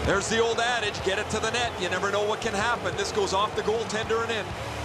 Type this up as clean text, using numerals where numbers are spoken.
There's the old adage, get it to the net. You never know what can happen. This goes off the goaltender and in.